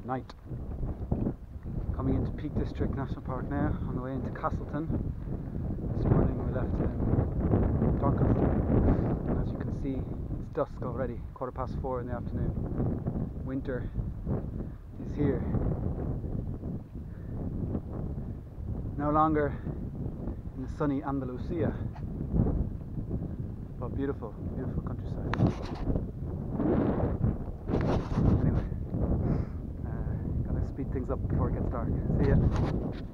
night. Coming into Peak District National Park now, on the way into Castleton. This morning we left in Doncaster, and as you can see, it's dusk already, 4:15 in the afternoon. Winter is here. No longer in the sunny Andalusia, but beautiful, beautiful countryside. Anyway, gotta speed things up before it gets dark. See ya.